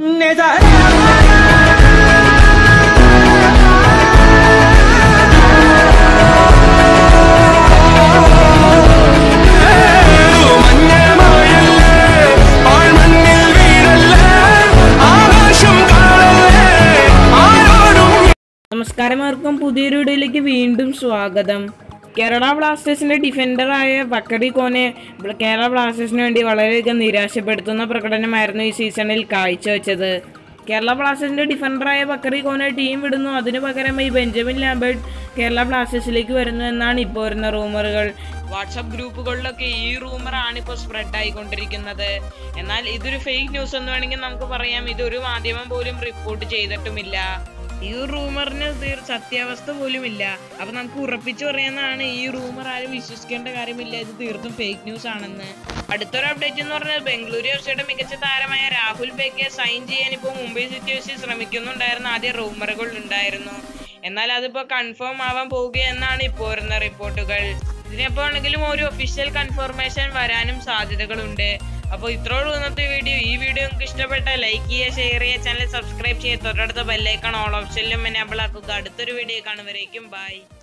നമസ്കാരം, പുതിയൊരു വീഡിയോയിലേക്ക് വീണ്ടും സ്വാഗതം. കേരള ബ്ലാസ്റ്റേഴ്സിന്റെ ഡിഫൻഡറായ ബക്കറി കോനെ കേരള ബ്ലാസ്റ്റേഴ്സിന് വേണ്ടി വളരെയധികം നിരാശപ്പെടുത്തുന്ന പ്രകടനമായിരുന്നു ഈ സീസണിൽ കാഴ്ചവെച്ചത്. കേരള ബ്ലാസ്റ്റേഴ്സിന്റെ ഡിഫൻഡറായ ബക്കറി കോനെ ടീം വിടുന്നു. അതിനു പകരമായി ബെഞ്ചമിൻ ലാംബർട്ട് കേരള ബ്ലാസ്റ്റേഴ്സിലേക്ക് വരുന്നു എന്നാണ് ഇപ്പോൾ വരുന്ന റൂമറുകൾ. വാട്സപ്പ് ഗ്രൂപ്പുകളിലൊക്കെ ഈ റൂമറാണ് ഇപ്പോൾ സ്പ്രെഡ് ആയിക്കൊണ്ടിരിക്കുന്നത്. എന്നാൽ ഇതൊരു ഫേക്ക് ന്യൂസ് എന്ന് വേണമെങ്കിൽ നമുക്ക് പറയാം. ഇതൊരു മാധ്യമം പോലും റിപ്പോർട്ട് ചെയ്തിട്ടുമില്ല. ഈ റൂമറിന് സത്യാവസ്ഥ പോലും ഇല്ല. അപ്പൊ നമുക്ക് ഉറപ്പിച്ചു പറയാനാണ് ഈ റൂമർ ആരും വിശ്വസിക്കേണ്ട കാര്യമില്ല. ഇത് തീർത്തും ഫേക്ക് ന്യൂസ് ആണെന്ന്. അടുത്തൊരു അപ്ഡേറ്റ് എന്ന് പറഞ്ഞാൽ ബംഗളൂരു എഫ്സിയുടെ മികച്ച താരമായ രാഹുൽ ബേക്കെ സൈൻ ചെയ്യാൻ ഇപ്പോൾ മുംബൈ സിറ്റി എഫ് സി ശ്രമിക്കുന്നുണ്ടായിരുന്ന ആദ്യ റൂമറുകൾ ഉണ്ടായിരുന്നു. എന്നാൽ അതിപ്പോ കൺഫേം ആവാൻ പോവുകയെന്നാണ് ഇപ്പോൾ വരുന്ന റിപ്പോർട്ടുകൾ. ഇതിനെപ്പോ ആണെങ്കിലും ഒരു ഒഫീഷ്യൽ കൺഫർമേഷൻ വരാനും സാധ്യതകളുണ്ട്. അപ്പോൾ ഇത്രയോളം ഇന്നത്തെ വീഡിയോ. ഈ വീഡിയോ നിങ്ങൾക്ക് ഇഷ്ടപ്പെട്ടാൽ ലൈക്ക് ചെയ്യുക, ഷെയർ ചെയ്യുക, ചാനൽ സബ്സ്ക്രൈബ് ചെയ്യുക, തൊട്ടടുത്ത ബെല്ലൈക്കൺ ഓൾ ഓപ്ഷനിലും എനേബിൾ ആക്കുക. അടുത്തൊരു വീഡിയോ കാണും വരേക്കും ബൈ.